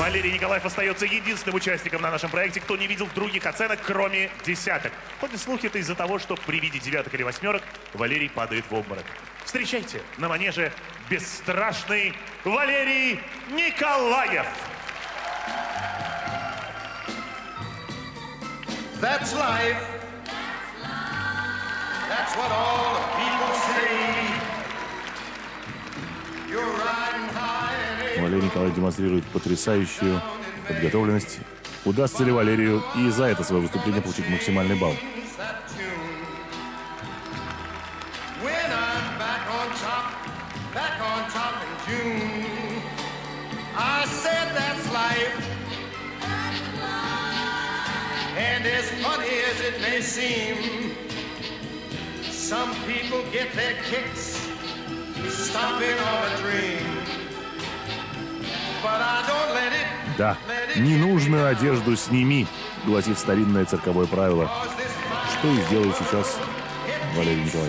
Валерий Николаев остается единственным участником на нашем проекте, кто не видел других оценок, кроме десяток. Ходят слухи это из-за того, что при виде девяток или восьмерок Валерий падает в обморок. Встречайте на манеже бесстрашный Валерий Николаев. That's life. That's what all the people say. You're riding high. Валерий Николаев демонстрирует потрясающую подготовленность. Удастся ли Валерию и за это свое выступление получить максимальный балл? And as funny as it may seem, some people get their kicks stomping on a dream. But I don't let it. Да, ненужную одежду сними, гласит старинное цирковое правило. Что и сделает сейчас Валерий Николаев.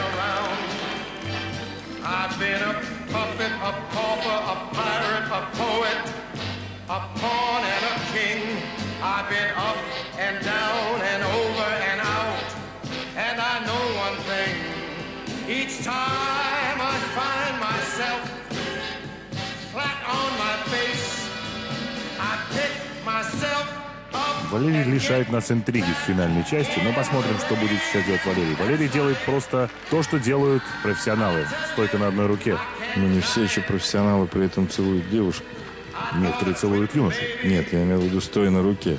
I've been a puppet, a pauper, a pirate, a poet, a pawn and a king. I've been up and down and over and out. And I know one thing. Each time I find myself flat on my face, I pick myself up. Валерий лишает нас интриги в финальной части, но посмотрим, что будет сейчас делать Валерий. Валерий делает просто то, что делают профессионалы. Стойка на одной руке. Но не все еще профессионалы при этом целуют девушку. Некоторые целуют юношу. Нет, я имел в виду стоя на руке.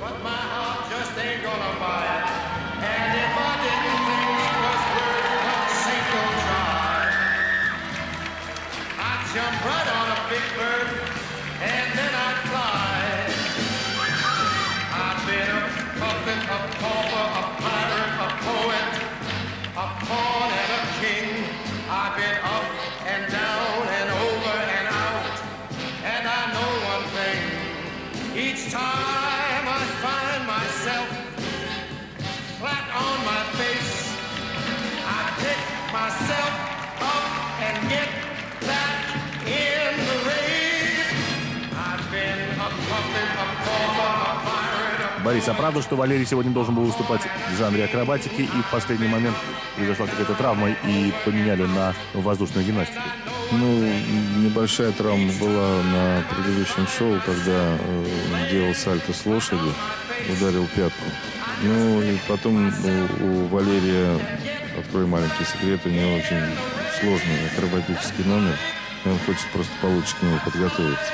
Each time I find myself flat on my face, I pick myself up and get back in the race. I've been a puppet, a pauper, a pirate, a... Борис, а правда, что Валерий сегодня должен был выступать в жанре акробатики, и в последний момент произошла какая-то травма и поменяли на воздушную гимнастику? Ну, небольшая травма была на предыдущем шоу, когда делал сальто с лошади, ударил пятку. Ну, и потом у Валерия, открою маленький секрет, у него очень сложный акробатический номер, и он хочет просто получше к нему подготовиться.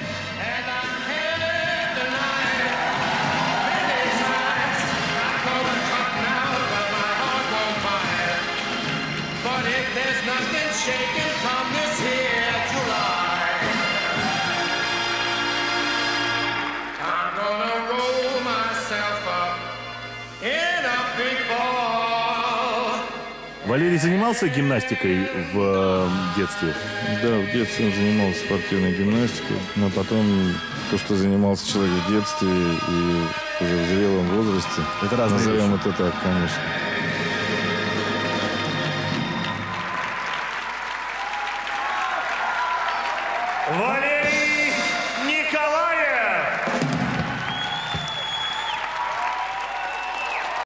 Валерий занимался гимнастикой в детстве? Да, в детстве он занимался спортивной гимнастикой, но потом то, что занимался человек в детстве и уже в зрелом возрасте, это разные назовем вещи. это так, конечно.